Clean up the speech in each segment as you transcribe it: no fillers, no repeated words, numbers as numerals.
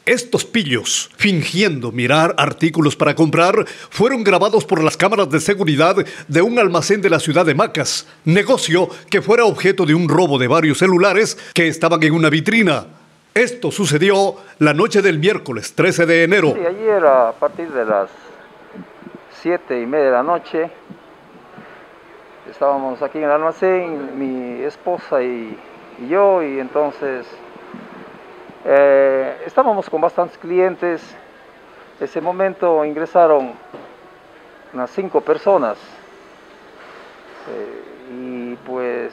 Estos pillos, fingiendo mirar artículos para comprar, fueron grabados por las cámaras de seguridad de un almacén de la ciudad de Macas, negocio que fuera objeto de un robo de varios celulares que estaban en una vitrina. Esto sucedió la noche del miércoles 13 de enero. Sí, ayer a partir de las 7:30 de la noche estábamos aquí en el almacén, mi esposa y yo, y entonces estábamos con bastantes clientes. En ese momento ingresaron unas 5 personas y pues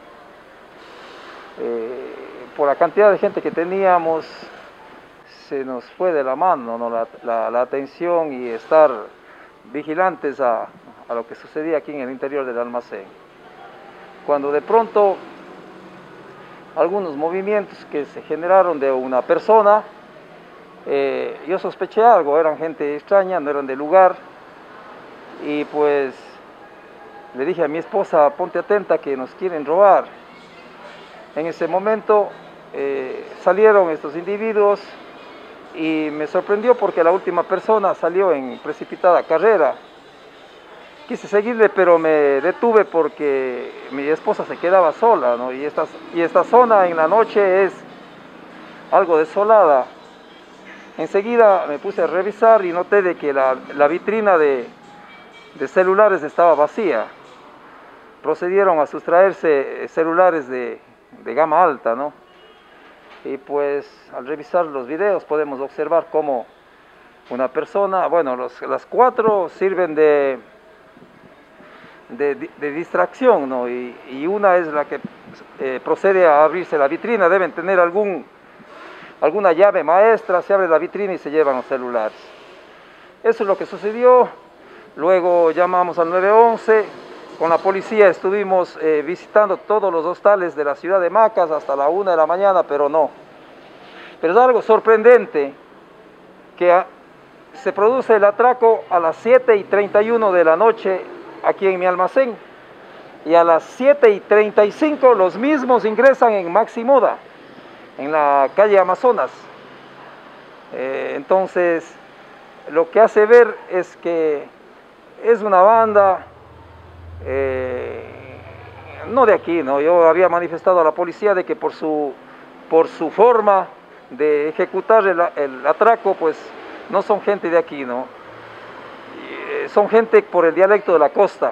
por la cantidad de gente que teníamos se nos fue de la mano, ¿no? la atención y estar vigilantes a lo que sucedía aquí en el interior del almacén. Cuando de pronto algunos movimientos que se generaron de una persona, yo sospeché algo, eran gente extraña, no eran del lugar, y pues le dije a mi esposa: ponte atenta que nos quieren robar. En ese momento salieron estos individuos y me sorprendió porque la última persona salió en precipitada carrera. Quise seguirle, pero me detuve porque mi esposa se quedaba sola, ¿no? Y esta zona en la noche es algo desolada. Enseguida me puse a revisar y noté de que la vitrina de celulares estaba vacía. Procedieron a sustraerse celulares de gama alta, ¿no? Y pues al revisar los videos podemos observar cómo una persona, bueno, las 4 sirven de distracción, ¿no? Y una es la que procede a abrirse la vitrina. Deben tener alguna llave maestra, se abre la vitrina y se llevan los celulares. Eso es lo que sucedió. Luego llamamos al 911, con la policía estuvimos visitando todos los hostales de la ciudad de Macas hasta la 1 de la mañana, pero no. Pero es algo sorprendente que se produce el atraco a las 7:31 de la noche aquí en mi almacén, y a las 7:35 los mismos ingresan en Maximoda, en la calle Amazonas. Entonces lo que hace ver es que es una banda no de aquí, ¿no? Yo había manifestado a la policía de que por su forma de ejecutar el atraco, pues no son gente de aquí, ¿no? Son gente por el dialecto de la costa.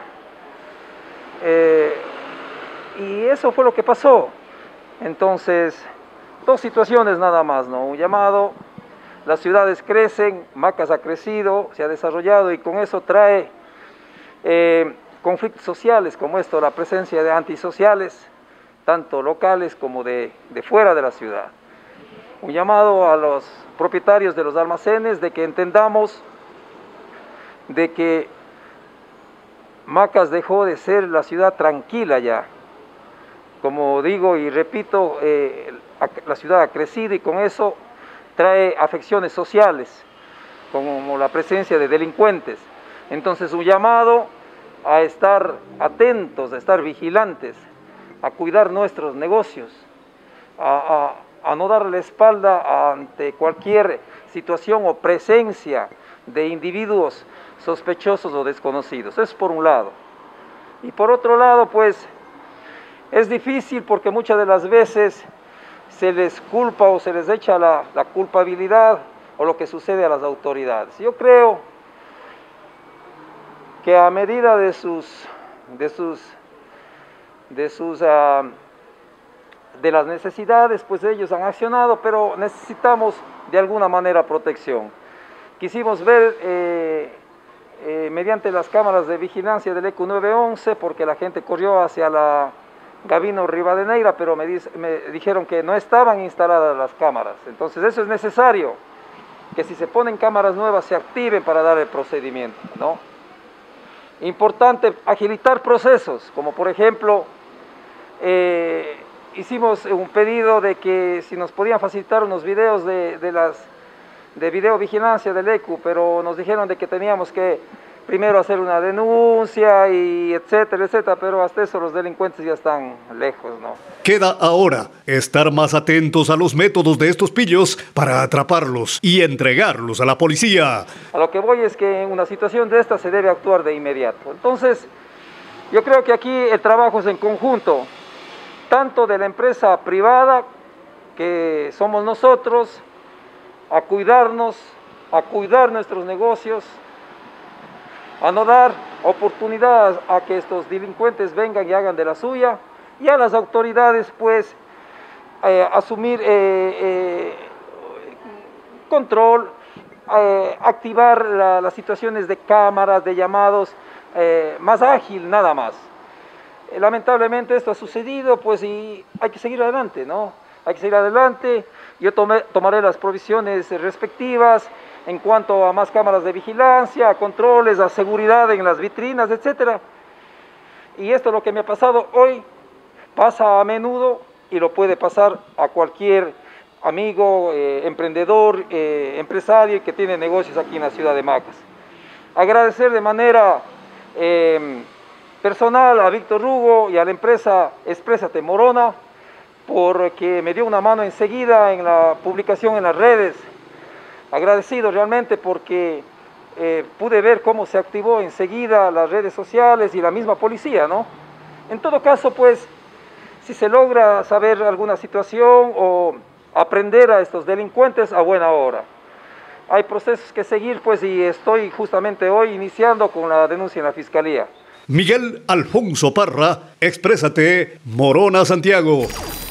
Y eso fue lo que pasó. Entonces, 2 situaciones nada más, ¿no? Un llamado, las ciudades crecen, Macas ha crecido, se ha desarrollado, y con eso trae conflictos sociales como esto, la presencia de antisociales, tanto locales como de fuera de la ciudad. Un llamado a los propietarios de los almacenes de que entendamos de que Macas dejó de ser la ciudad tranquila ya. Como digo y repito, la ciudad ha crecido y con eso trae afecciones sociales, como la presencia de delincuentes. Entonces, un llamado a estar atentos, a estar vigilantes, a cuidar nuestros negocios, a no darle la espalda ante cualquier situación o presencia de individuos sospechosos o desconocidos. Eso es por un lado. Y por otro lado, pues, es difícil porque muchas de las veces se les culpa o se les echa la culpabilidad o lo que sucede a las autoridades. Yo creo que a medida de las necesidades, pues ellos han accionado, pero necesitamos de alguna manera protección. Quisimos ver mediante las cámaras de vigilancia del ECU 911, porque la gente corrió hacia la Gabino Rivadeneira, pero me dijeron que no estaban instaladas las cámaras. Entonces eso es necesario, que si se ponen cámaras nuevas se activen para dar el procedimiento, ¿no? Importante agilitar procesos, como por ejemplo, hicimos un pedido de que si nos podían facilitar unos videos de videovigilancia del ECU, pero nos dijeron de que teníamos que primero hacer una denuncia y etcétera, etcétera, pero hasta eso los delincuentes ya están lejos, ¿no? Queda ahora estar más atentos a los métodos de estos pillos para atraparlos y entregarlos a la policía. A lo que voy es que en una situación de esta se debe actuar de inmediato. Entonces, yo creo que aquí el trabajo es en conjunto, tanto de la empresa privada, que somos nosotros, a cuidarnos, a cuidar nuestros negocios, a no dar oportunidad a que estos delincuentes vengan y hagan de la suya, y a las autoridades pues asumir control, activar las situaciones de cámaras, de llamados, más ágil nada más. Lamentablemente esto ha sucedido pues y hay que seguir adelante, ¿no? Hay que seguir adelante. Yo tomaré las provisiones respectivas en cuanto a más cámaras de vigilancia, a controles, a seguridad en las vitrinas, etc. Y esto es lo que me ha pasado hoy, pasa a menudo y lo puede pasar a cualquier amigo, emprendedor, empresario que tiene negocios aquí en la ciudad de Macas. Agradecer de manera personal a Víctor Hugo y a la empresa Exprésate Morona, porque me dio una mano enseguida en la publicación en las redes. Agradecido realmente porque pude ver cómo se activó enseguida las redes sociales y la misma policía, ¿no? En todo caso, pues, si se logra saber alguna situación o aprender a estos delincuentes, a buena hora. Hay procesos que seguir, pues, y estoy justamente hoy iniciando con la denuncia en la Fiscalía. Miguel Alfonso Parra, Exprésate, Morona, Santiago.